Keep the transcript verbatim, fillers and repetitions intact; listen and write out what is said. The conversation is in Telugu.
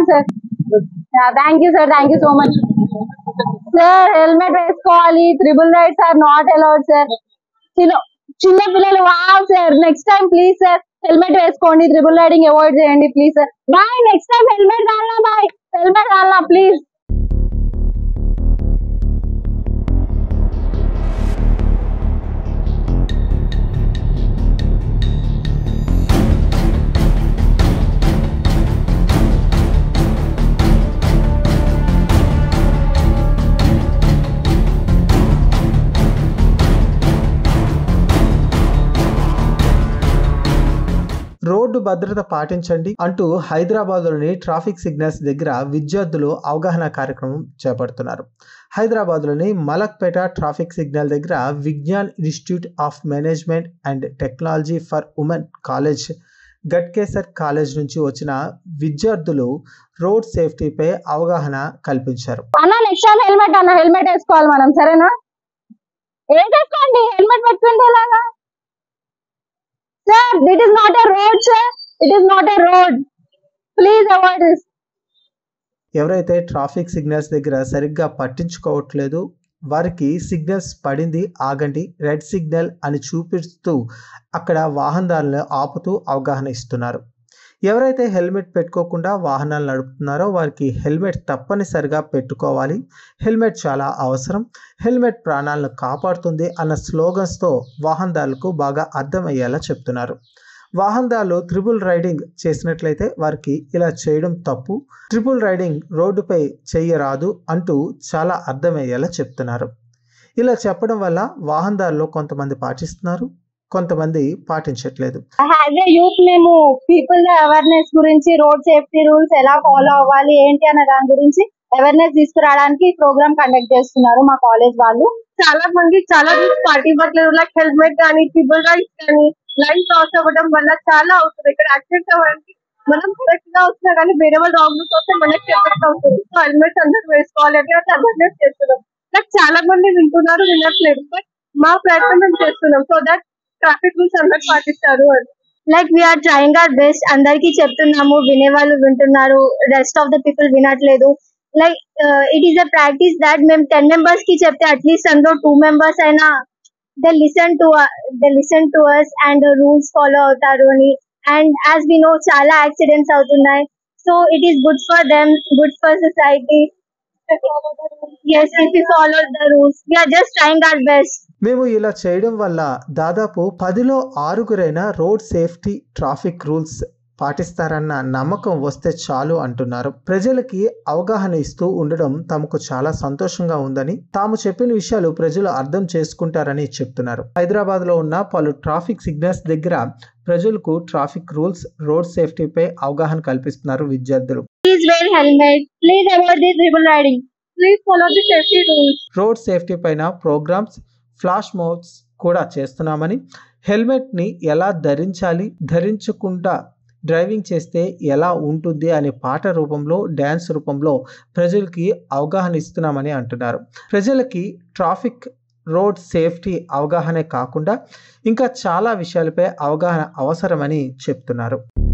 Sir. Thank you sir, thank you so much sir. Helmet వేసుకోవాలి, triple rides are not allowed sir. చిన్న చిన్న పిల్లలు wow sir. Next time please sir helmet వేసుకోండి, త్రిబుల్ రైడింగ్ అవాయిడ్ చేయండి please sir. Bye. Next time helmet डालना బాయ్, హెల్మెట్ डालना ప్లీజ్. రోడ్డు భద్రత పాటించండి అంటూ హైదరాబాద్లోని ట్రాఫిక్ సిగ్నల్స్ దగ్గర విద్యార్థులు అవగాహన కార్యక్రమం చేపడుతున్నారు. హైదరాబాద్లోని మలక్పేట ట్రాఫిక్ సిగ్నల్ దగ్గర Vignan institute of management and technology for women college, Ghatkesar college నుంచి వచ్చిన విద్యార్థులు రోడ్ సేఫ్టీపై అవగాహన కల్పించారు. అన్న నెక్స్ట్ టైం హెల్మెట్ అన్న హెల్మెట్ వేసుకోవాలి మనం, సరేనా? వేసుకోండి, హెల్మెట్ పెట్టుకుంటే ఎలాగా sir? It is not a road sir, it is not a road. Please avoid this. ఎవరైతే ట్రాఫిక్ సిగ్నల్స్ దగ్గర సరిగ్గా పట్టించుకోవట్లేదు వారికి సిగ్నల్స్ పడింది ఆగండి, రెడ్ సిగ్నల్ అని చూపిస్తూ అక్కడ వాహనదారులను ఆపుతూ అవగాహన ఇస్తున్నారు. ఎవరైతే హెల్మెట్ పెట్టుకోకుండా వాహనాలు నడుపుతున్నారో వారికి హెల్మెట్ తప్పనిసరిగా పెట్టుకోవాలి, హెల్మెట్ చాలా అవసరం, హెల్మెట్ ప్రాణాలను కాపాడుతుంది అన్న స్లోగన్స్తో వాహనదారులకు బాగా అర్థమయ్యేలా చెప్తున్నారు. వాహనదారులు త్రిబుల్ రైడింగ్ చేసినట్లయితే వారికి ఇలా చేయడం తప్పు, ట్రిపుల్ రైడింగ్ రోడ్డుపై చేయరాదు అంటూ చాలా అర్థమయ్యేలా చెప్తున్నారు. ఇలా చెప్పడం వల్ల వాహనదారులు కొంతమంది పాటిస్తున్నారు, కొంతమంది పాటించట్లేదు. యాజ్ ఏ యూత్ మేము పీపుల్ అవేర్నెస్ గురించి, రోడ్ సేఫ్టీ రూల్స్ ఎలా ఫాలో అవ్వాలి ఏంటి అన్న దాని గురించి అవేర్నెస్ తీసుకురావడానికి ప్రోగ్రామ్ కండక్ట్ చేస్తున్నారు మా కాలేజ్ వాళ్ళు. చాలా మంది చాలా రూల్స్ పార్టీ ఇవ్వట్లేదు. లైక్ హెల్మెట్ కానీ, ట్రిపుల్ రైడ్స్ కానీ, లైన్ క్రాస్ అవ్వడం వల్ల చాలా అవుతుంది. ఇక్కడ యాక్సిడెంట్ అవ్వడానికి మనం కరెక్ట్ గా వచ్చినా కానీ వేరే వాళ్ళు రాంగ్ రూట్ వస్తే మనకి ఎఫెక్ట్ అవుతుంది. సో హెల్మెట్స్ అందరూ వేసుకోవాలి అని అవేర్నెస్ చేస్తున్నాం. లైక్ చాలా మంది వింటున్నారు, వినట్లేదు. బట్ మా ప్రయత్నం మేము చేస్తున్నాం సో దట్ ట్రాఫిక్ రూల్స్ అందరూ పాటిస్తారు అని. Like we are trying our best. అందరికి చెప్తున్నాము, వినే వాళ్ళు వింటున్నారు, రెస్ట్ ఆఫ్ ద పీపుల్ వినట్లేదు. Like it is a practice that మేము టెన్ మెంబర్స్ కి చెప్తే అట్లీస్ట్ అందులో టూ మెంబర్స్ అయినా they listen to they listen to us and rules follow అవుతారు అని. అండ్ యాజ్ వి నో చాలా యాక్సిడెంట్స్ అవుతున్నాయి. So it is good for them, good for society. Yes, if we follow the rules, we are just trying our best. మేము ఇలా చేయడం వల్ల దాదాపు పదిలో ఆరుగురైన రోడ్ సేఫ్టీ ట్రాఫిక్ రూల్స్ పాటిస్తారన్న నమ్మకం వస్తే చాలు అంటున్నారు. ప్రజలకి అవగాహన ఇస్తూ ఉండడం తమకు చాలా సంతోషంగా ఉందని, తాము చెప్పిన విషయాలు ప్రజలు అర్థం చేసుకుంటారని చెప్తున్నారు. హైదరాబాద్ లో ఉన్న పలు ట్రాఫిక్ సిగ్నల్స్ దగ్గర ప్రజలకు ట్రాఫిక్ రూల్స్, రోడ్ సేఫ్టీపై అవగాహన కల్పిస్తున్నారు విద్యార్థులు. Please wear helmet. Please avoid this triple riding. Please follow the safety rules. Road safety పైన ప్రోగ్రామ్స్, ఫ్లాష్ మోబ్స్ కూడా చేస్తున్నామని, హెల్మెట్ ని ఎలా ధరించాలి, ధరించకుండా డ్రైవింగ్ చేస్తే ఎలా ఉంటుంది అనే పాట రూపంలో, డ్యాన్స్ రూపంలో ప్రజలకి అవగాహన ఇస్తున్నామని అంటున్నారు. ప్రజలకి ట్రాఫిక్, రోడ్ సేఫ్టీ అవగాహనే కాకుండా ఇంకా చాలా విషయాలపై అవగాహన అవసరమని చెప్తున్నారు.